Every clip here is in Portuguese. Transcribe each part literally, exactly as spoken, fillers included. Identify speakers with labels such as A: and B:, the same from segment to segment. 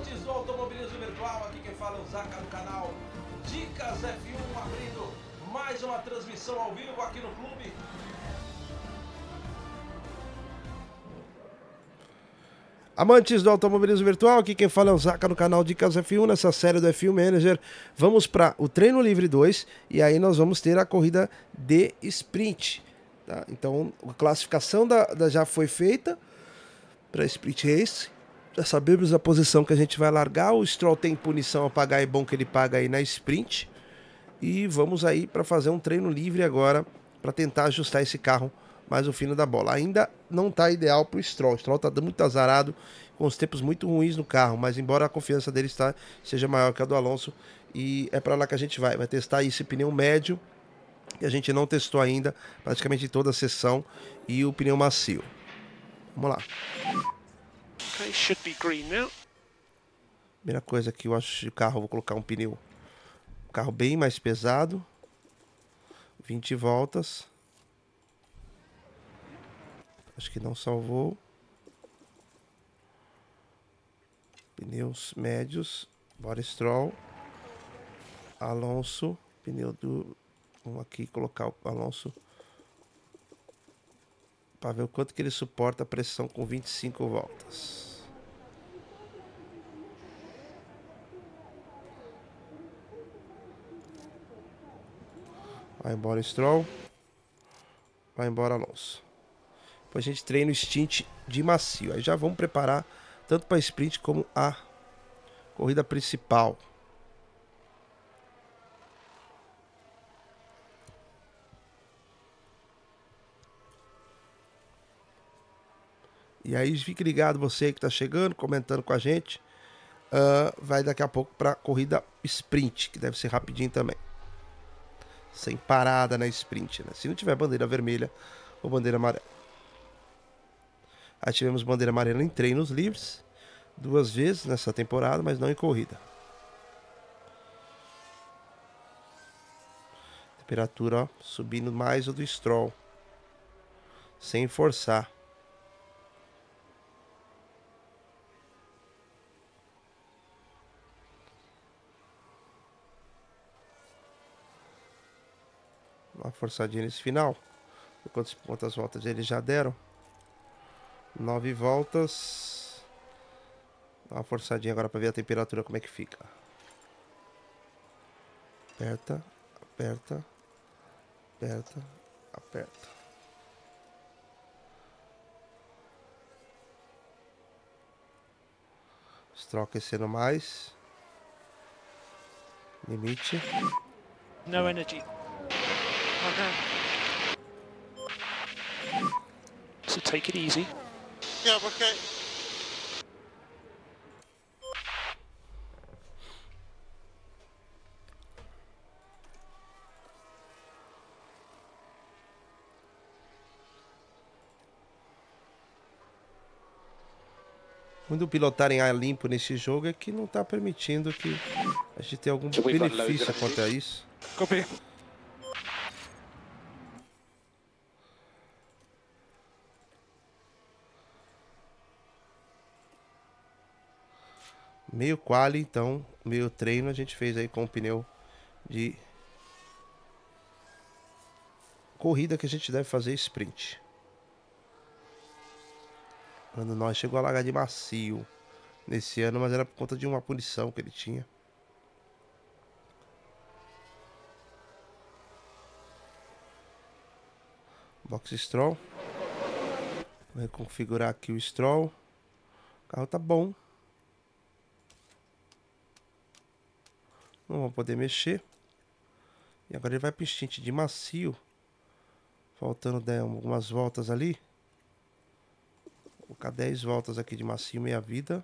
A: Amantes do automobilismo virtual, aqui quem fala é o Zaca do canal Dicas F um, abrindo mais uma transmissão ao vivo aqui no clube.
B: Amantes do automobilismo virtual, aqui quem fala é o Zaca do canal Dicas F um, nessa série do F um Manager. Vamos para o treino livre dois e aí nós vamos ter a corrida de sprint. Tá? Então a classificação da, da já foi feita para sprint race. Já sabemos a posição que a gente vai largar. O Stroll tem punição a pagar, é bom que ele paga aí na sprint. E vamos aí para fazer um treino livre agora para tentar ajustar esse carro mais o fino da bola. Ainda não está ideal para o Stroll. O Stroll está muito azarado, com os tempos muito ruins no carro, mas embora a confiança dele está, seja maior que a do Alonso, e é para lá que a gente vai. Vai testar esse pneu médio, que a gente não testou ainda, praticamente toda a sessão, e o pneu macio. Vamos lá.
C: Okay, should be green now.
B: Primeira coisa que eu acho de carro, vou colocar um pneu, um carro bem mais pesado, vinte voltas. Acho que não salvou. Pneus médios. Bora Stroll. Alonso. Pneu do... Vamos aqui colocar o Alonso para ver o quanto que ele suporta a pressão com vinte e cinco voltas. Vai embora Stroll. Vai embora Alonso. Depois a gente treina o stint de macio. Aí já vamos preparar tanto para sprint como a corrida principal. E aí fique ligado, você que está chegando, comentando com a gente. Uh, vai daqui a pouco para a corrida sprint, que deve ser rapidinho também. Sem parada na sprint, né? Se não tiver bandeira vermelha ou bandeira amarela. Aí tivemos bandeira amarela em treinos livres, duas vezes nessa temporada, mas não em corrida. Temperatura, ó, subindo mais o do Stroll, sem forçar. Uma forçadinha nesse final. Quantas, quantas voltas eles já deram? Nove voltas. Dá uma forçadinha agora para ver a temperatura como é que fica. Aperta, aperta, aperta, aperta. Stroll aquecendo mais. Limite.
C: No energy. Okay. So take it easy.
D: Yeah, okay.
B: Muito pilotar em ar limpo nesse jogo é que não está permitindo que a gente tenha algum benefício quanto a isso.
C: Copy.
B: Meio quali, então, meio treino a gente fez aí com o pneu de corrida que a gente deve fazer sprint. Quando nós chegou a largar de macio nesse ano, mas era por conta de uma punição que ele tinha. Box Stroll. Vou reconfigurar aqui o Stroll. O carro tá bom. Não vou poder mexer. E agora ele vai para o stint de macio. Faltando algumas voltas ali. Vou colocar dez voltas aqui de macio, meia vida.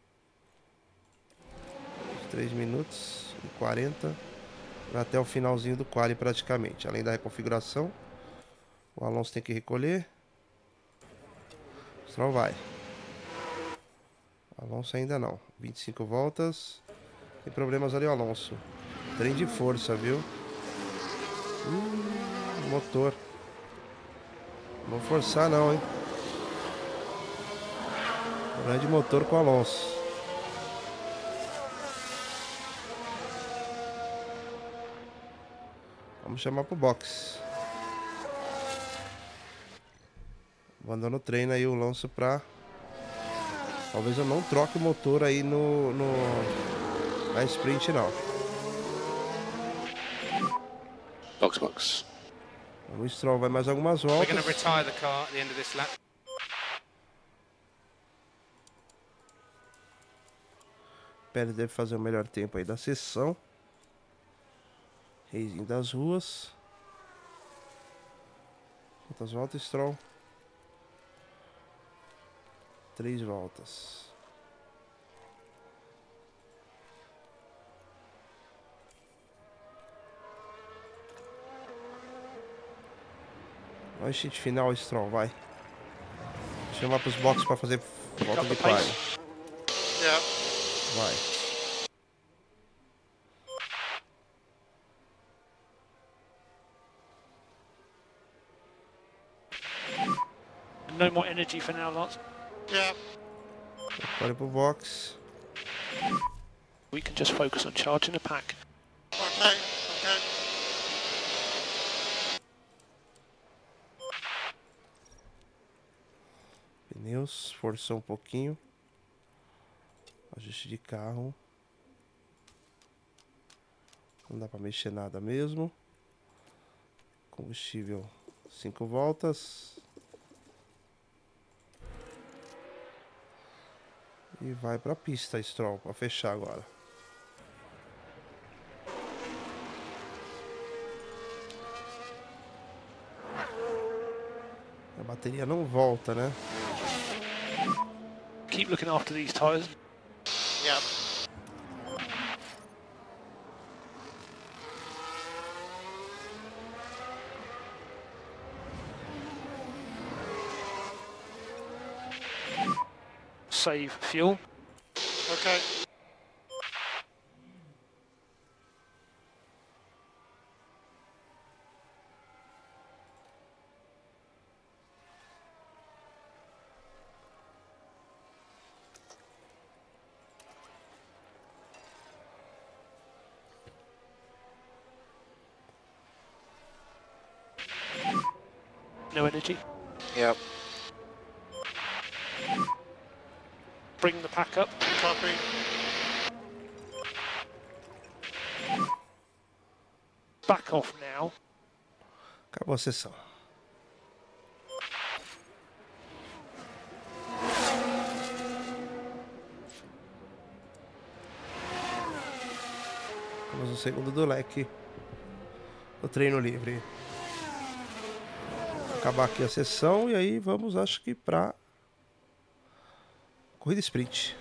B: três minutos e quarenta. Vai até o finalzinho do quali praticamente. Além da reconfiguração. O Alonso tem que recolher. O Stroll vai. O Alonso ainda não. vinte e cinco voltas. Tem problemas ali o Alonso. Trem de força, viu? Hum, motor. Não vou forçar não, hein? Grande motor com o Alonso. Vamos chamar pro box. Mandando o treino aí o Alonso pra... Talvez eu não troque o motor aí no, no... na sprint não.
C: Box, box.
B: O Stroll vai mais algumas voltas.
D: We're going to retire the car at the end of this lap.
B: Pérez deve fazer o melhor tempo aí da sessão. Racing das ruas. Quantas voltas, Stroll? Três voltas. Vai, cheat final, Stroll, vai. Chamar pros boxes para fazer volta de quadro.
D: Yeah.
B: Vai.
C: No more energy for now, Lance.
D: Yeah.
B: Olha pro box.
C: We can just focus on charging the pack.
D: Okay. Okay.
B: Pneus, forçou um pouquinho. Ajuste de carro. Não dá para mexer nada mesmo. Combustível, cinco voltas. E vai para a pista, Stroll, para fechar agora. A bateria não volta, né?
C: Keep looking after these tyres.
D: Yeah.
C: Save fuel.
D: Okay.
C: No energy.
D: Yep.
C: Bring the pack up.
D: Copy.
C: Back off now.
B: Acabou a sessão. Vamos no segundo do leque. O treino livre. Acabar aqui a sessão e aí vamos, acho que para corrida sprint.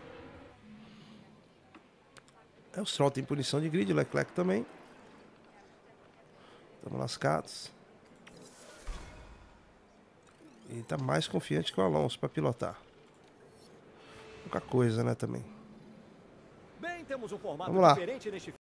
B: É, o Stroll tem punição de grid, o Leclerc também. Estamos lascados. E está mais confiante que o Alonso para pilotar. Pouca coisa, né, também.
E: Bem, temos um formato
B: Vamos lá.
E: diferente neste